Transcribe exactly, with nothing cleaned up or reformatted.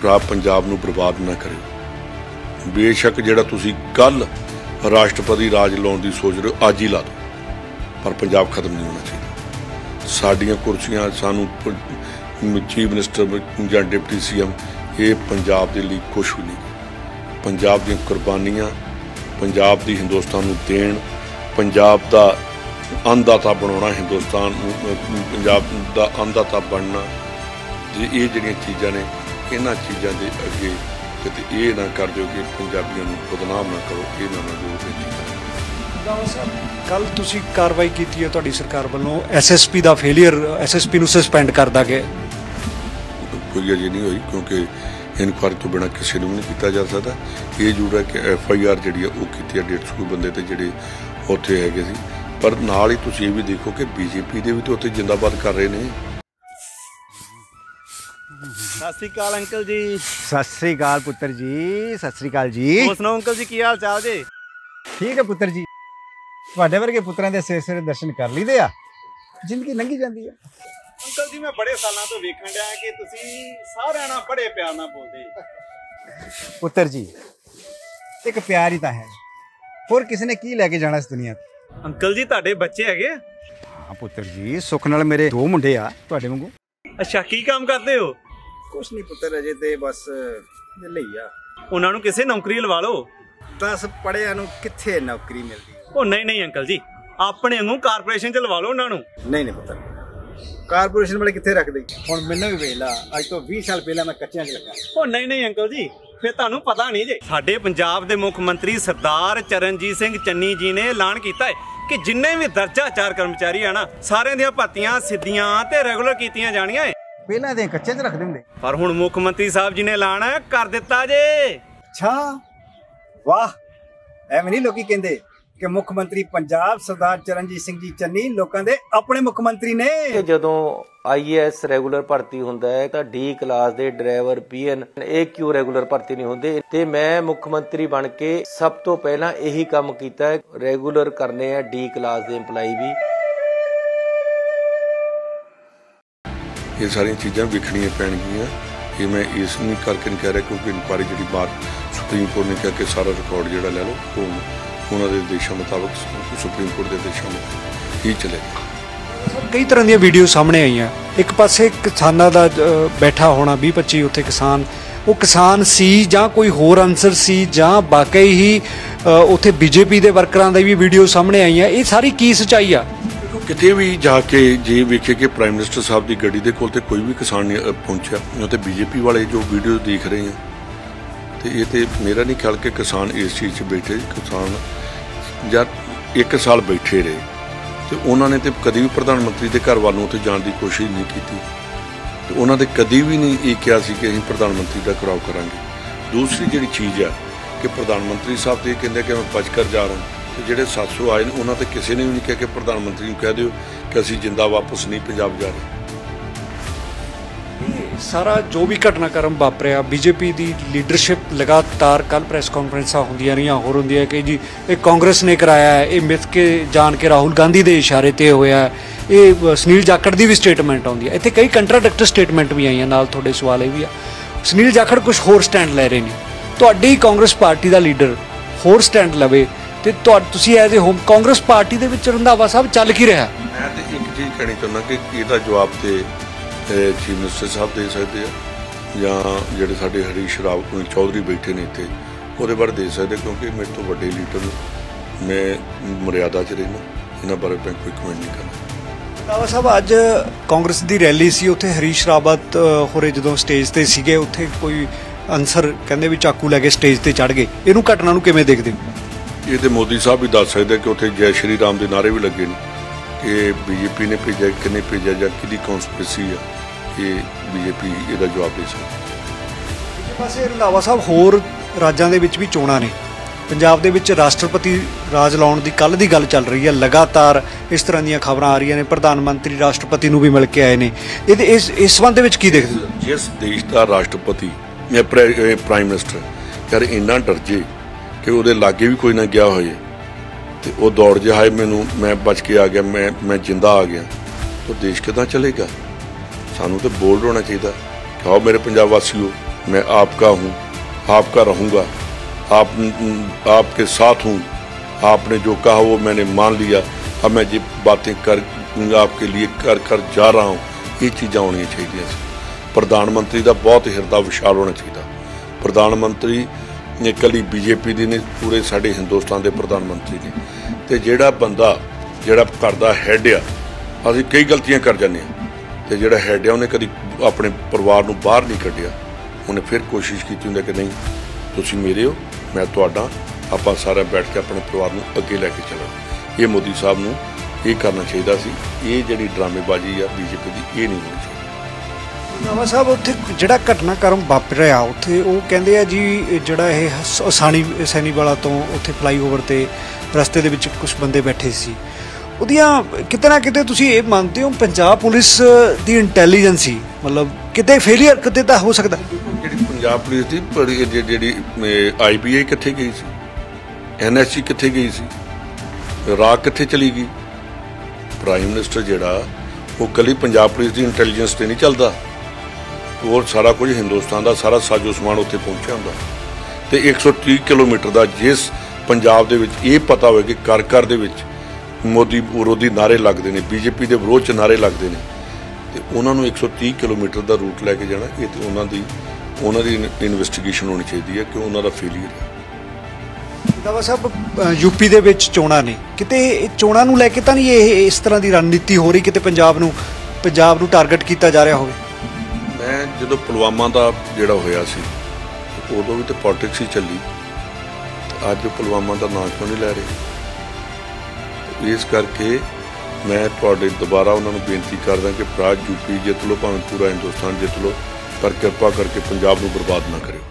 भरा पंजाब नूं बर्बाद ना करियो। बेशक जिहड़ा तुसीं कल राष्ट्रपति राज लाउण दी सोच रहे हो अज ही ला दो, पर पंजाब खत्म नहीं होना चाहिए। साडियां कुर्सियां सानूं चीफ मिनिस्टर जां डिप्टी सी एम ये पंजाब दे लई कुछ भी नहीं। पंजाब दी कुर्बानियां पंजाब दी हिंदुस्तान नूं देण, पंजाब दा अन्नदाता बनाउणा, हिंदुस्तान पंजाब दा अन्नदाता बनना, जे ये जिहड़ियां चीज़ां ने इन्हां चीज़ां दे अगे किते ये ना कर दिओ कि पंजाबियों नूं बदनाम ना करो, ये ना ना जो रावत साहब कल तुसीं कार्रवाई कीती है तुहाडी सरकार वल्लों एस एस पी दा फेलियर एस एस पी नूं सस्पेंड कर दिया गया, कोई अजे नहीं हुई क्योंकि इनकुआरी तो बिना किसी ने भी नहीं किया जा सकता। ये जरूर है कि एफ आई आर जी वो की है डेढ़ सौ बंदे तो जोड़े उत्थे है, पर नाल ही तुसीं ये भी देखो कि बीजेपी दे भी तो उत्थे जिंदाबाद कर रहे हैं। सत श्री अकाल अंकल जी। सत श्री अकाल पुत्र जी, सत श्री अकाल जी। होर सुनाओ अंकल जी, की हाल चाल जी? ठीक है पुत्र जी, तुहाडे वर्गे पुत्रां दे सवेरे सवेरे दर्शन कर लीदे आ, जिंदगी लंघी जाती है। अंकल जी मैं बड़े सालों तो वेखण दिया कि तुसीं सारिआं नाल बड़े प्यार नाल बोलदे। पुत्र जी एक प्यार ही तो है, होर किसी ने की लैके जाना इस दुनिया। अंकल जी तुहाडे बच्चे हैगे? हाँ पुत्र जी, सुख नाल मेरे दो मुंडे आ तुहाडे वांगू। अच्छा की काम करते हो? कुछ नहीं पुत्र, अजे ते बस विहले ही आ। उन्हां नूं किसे नौकरी लवा लो। दस पढ़िया नूं कित्थे नौकरी मिलदी? ओ नहीं नहीं अंकल जी, अपने वांगू कारपोरेशन च लवा लो उन्हां नूं। नहीं नहीं पुत्र, कारपोरेशन वाले कित्थे रखदे? हुण मैनूं भी वेख ला, अज तो बीस साल पहला मैं कच्चियां च लगा। ओ नहीं नहीं अंकल जी, फिर तुहानूं पता नहीं जे साडे पंजाब दे मुख मंत्री सरदार चरणजीत सिंह चन्नी जी ने ऐलान कीता है कि जिन्ने भी दर्जा चार कर्मचारी है ना सारिਆਂ ਦੀਆਂ ਭੱਤੀਆਂ सिद्धियां ते रेगुलर कीतियां जाणीਆਂ है। पहला ते कच्चे च रखदे हुंदे, पर हुण मुख मंत्री साहब जी ने ऐलान कर दिता जे। अच्छा वाह, ਐਵੇਂ नहीं लोकी कहंदे कि मुख मंत्री पंजाब सरदार चरणजीत सिंह जी चन्नी लोकां दे अपने मुख मंत्री ने। ਜਦੋਂ आई ए एस ਰੈਗੂਲਰ ਭਰਤੀ ਹੁੰਦਾ ਹੈ ਤਾਂ ਡੀ ਕਲਾਸ ਦੇ ਡਰਾਈਵਰ ਪੀ ਐਨ ਇਹ ਕਿਉਂ ਰੈਗੂਲਰ ਭਰਤੀ ਨਹੀਂ ਹੁੰਦੇ, ਤੇ ਮੈਂ ਮੁੱਖ ਮੰਤਰੀ ਬਣ ਕੇ ਸਭ ਤੋਂ ਪਹਿਲਾਂ ਇਹੀ ਕੰਮ ਕੀਤਾ ਹੈ, ਰੈਗੂਲਰ ਕਰਨੇ ਆ ਡੀ ਕਲਾਸ ਦੇ EMPLOYE भी। ये सारी चीज़ां वेखणियां पैणगियां, ये मैं इस नहीं करके नहीं कह रहा क्योंकि इनकुआरी जी बात सुप्रीम कोर्ट ने कहा कि सारा रिकॉर्ड जो लै लो वो उन्होंने देशों मुताबिक सुप्रीम कोर्ट के देशों में ही चलेगा। कई तरह दी वीडियो सामने आई हैं, एक पासे किसानां दा बैठा होना बीस पच्ची उत्थे किसान, वो किसान सी जां कोई होर अंसर सी जां वाकई ही उत्थे बीजेपी दे वर्करां दी भी वीडियो सामने आई है, ये सारी की सच्चाई आ? किते भी जाके जे वेखे कि प्राइम मिनिस्टर साहब की गड्डी दे कोल ते कोई भी किसान नहीं पहुंचा, तो बीजेपी वाले जो वीडियो देख रहे हैं तो ये तो मेरा नहीं ख्याल कि किसान इस चीज़ से बैठे, किसान जब एक साल बैठे रहे तो उन्होंने तो कभी भी प्रधानमंत्री के घर वालों तो जाने की कोशिश नहीं की, तो उन्होंने कभी भी नहीं ये कहा कि असीं प्रधानमंत्री का घिराव करांगे। दूसरी जी चीज़ है कि प्रधानमंत्री साहब तो ये कहते कि मैं बच कर जा रहा हूँ, तो जोड़े सत्त सौ आए उन्होंने तो किसी ने भी नहीं कहा कि प्रधानमंत्री को कह दो कि असीं जिंदा वापस नहीं पंजाब जा रहे। सारा जो भी घटनाक्रम वापरिया बीजेपी की लीडरशिप लगातार कल प्रैस कॉन्फ्रेंसा होंदियां रहियां, होर होंदियां कि जी ये कांग्रेस ने कराया है, ये मिथ के जान के राहुल गांधी के इशारे ते होया, ये सुनील जाखड़ की भी स्टेटमेंट आउंदी है, इत्थे कई कंट्राडिक्ट स्टेटमेंट भी आईयां। नाल तुहाडे सवाल भी आ, सुनील जाखड़ कुछ होर स्टैंड लै रहे हैं, तुहाडी कांग्रेस पार्टी का लीडर होर स्टैंड लवे ते तुसीं as a home Congress party दे विच रंधावा साहब चल की रहा? मैं तो एक चीज़ कहनी चाहुंदा कि इसदा जवाब तो चीफ मिनिस्टर साहब दे सकते हैं या जोड़े साडे हरीश राव चौधरी बैठे ने इत्थे उहदे बारे दे सकते, क्योंकि मेरे तो वड्डे लीडर मैं मर्यादा च रहना, इन्हां बारे मैं कोई कमेंट नहीं करना। रावत साहब अज कांग्रेस की रैली सी, उत्थे हरीश रावत होरे जदों स्टेज ते सीगे उत्थे कोई अंसर कहंदे भी चाकू लैके स्टेज ते चढ़ गए, इहनूं घटना नूं किवें देखदे हो? ये तो मोदी साहब भी दस सकते कि उत्थे जय श्री राम के नारे भी लगे ने कि बीजेपी ने भेजा कि नहीं भेजा या कि कॉन्स्पिरेसी है, ये बीजेपी इसका जवाब दे सकती। एक पासे रंधावा साहब होर राज्यों के भी चोणां ने, पंजाब दे विच राष्ट्रपति राज लाउण दी कल दी गल चल रही है, लगातार इस तरह दी खबरां आ रही ने, प्रधानमंत्री राष्ट्रपति नूं भी मिल के आए ने, इस इस संबंध विच की देखदे हो? जिस देश का राष्ट्रपति या प्राइम मिनिस्टर यार इन्ना डर जे कि वो लागे भी कोई ना गया हो तो वो दौड़ जाए मैनू मैं बच के आ गया, मैं मैं जिंदा आ गया, तो देश कितना चलेगा? सानू तो बोल्ड होना चाहिए कि आओ मेरे पंजाब वासियों मैं आपका हूँ, आपका रहूँगा, आप आपके साथ हूँ। आपने जो कहा वो मैंने मान लिया। अब मैं जो बातें कर आपके लिए कर कर जा रहा हूँ, ये चीज़ां होनी चाहिए। प्रधानमंत्री का बहुत हिरदा विशाल होना चाहिए। प्रधानमंत्री ने कली बीजेपी दी ने, पूरे साडे हिंदुस्तान के प्रधानमंत्री ने। तो जिहड़ा बंदा जिहड़ा घर दा हैड आ, असीं कई गलतियां कर जाने, तो जिहड़ा हैड आ उन्हें कभी अपने परिवार नूं बाहर नहीं कढ़िया। उन्हें फिर कोशिश की हुंदी कि नहीं तुसीं मेरे हो, मैं तुहाडा, आपां सारे बैठ के अपने परिवार नूं अगे लैके चलना। ये मोदी साहब नूं ये करना चाहिए सी। ये जिहड़ी ड्रामेबाजी आ बीजेपी की, ये नहीं होनी चाहिए। ਨਵਾਂ ਸਾਹਿਬ ਉੱਥੇ ਜਿਹੜਾ ਘਟਨਾਕ੍ਰਮ ਵਾਪਰਿਆ ਉੱਥੇ ਉਹ ਕਹਿੰਦੇ ਆ ਜੀ ਜਿਹੜਾ ਇਹ ਸਾਣੀ ਸੈਣੀ ਵਾਲਾ ਤੋਂ ਉੱਥੇ ਫਲਾਈਓਵਰ ਤੇ ਰਸਤੇ ਦੇ ਵਿੱਚ ਕੁਝ ਬੰਦੇ ਬੈਠੇ ਸੀ, ਉਹਦੀਆਂ ਕਿਤੇ ਨਾ ਕਿਤੇ ਤੁਸੀਂ ਇਹ ਮੰਨਦੇ ਹੋ ਪੰਜਾਬ ਪੁਲਿਸ ਦੀ ਇੰਟੈਲੀਜੈਂਸੀ ਮਤਲਬ ਕਿਤੇ ਫੇਲੀਅਰ ਕਿਤੇ ਤਾਂ ਹੋ ਸਕਦਾ? ਜਿਹੜੀ ਪੰਜਾਬ ਪੁਲਿਸ ਦੀ ਜਿਹੜੀ ਆਈ ਬੀ ਆਈ ਕਿੱਥੇ ਗਈ ਸੀ, ਐਨ ਐਸ ਸੀ ਕਿੱਥੇ ਗਈ ਸੀ, ਰਾਕ ਕਿੱਥੇ ਚਲੀ ਗਈ? ਪ੍ਰਾਈਮ ਮਿਨਿਸਟਰ ਜਿਹੜਾ ਉਹ ਕੱਲੀ ਪੰਜਾਬ ਪੁਲਿਸ ਦੀ ਇੰਟੈਲੀਜੈਂਸ ਤੇ ਨਹੀਂ ਚੱਲਦਾ, और सारा कुछ हिंदुस्तान का सारा साजो समान उत्थे पहुंचा होंदा। तो एक सौ तीह किलोमीटर का जिस पंजाब दे विच ये पता हो कि घर घर दे विच मोदी विरोधी नारे लगते हैं, बीजेपी के विरोध च नारे लगते हैं, तो उन्होंने एक सौ तीह किलोमीटर का रूट लैके जाना, ये तो उन्होंने उन्होंने इन्वेस्टिगेशन होनी चाहिए है कि उन्होंने फेलियर है। ਰੰਧਾਵਾ ਸਾਹਿਬ यूपी ਦੇ ਵਿੱਚ ਚੋਣਾਂ ਨੇ, ਕਿਤੇ ਚੋਣਾਂ ਨੂੰ ਲੈ ਕੇ ਤਾਂ ਨਹੀਂ ਇਹ ਇਸ ਤਰ੍ਹਾਂ ਦੀ ਰਣਨੀਤੀ ਹੋ ਰਹੀ, ਕਿਤੇ ਪੰਜਾਬ ਨੂੰ ਪੰਜਾਬ ਨੂੰ ਟਾਰਗੇਟ ਕੀਤਾ ਜਾ ਰਿਹਾ ਹੋਵੇ? मैं जो पुलवामा का जोड़ा होया सी उदों भी तो पॉलिटिक्स ही चली, अज पुलवामा का नाम क्यों नहीं लै रहे? इस करके मैं तुहाडे दोबारा उन्होंने बेनती करदा कि भरा यूपी जित लो, भावें पूरा हिंदुस्तान जित लो, पर कृपा करके पंजाब नूं बर्बाद ना करियो।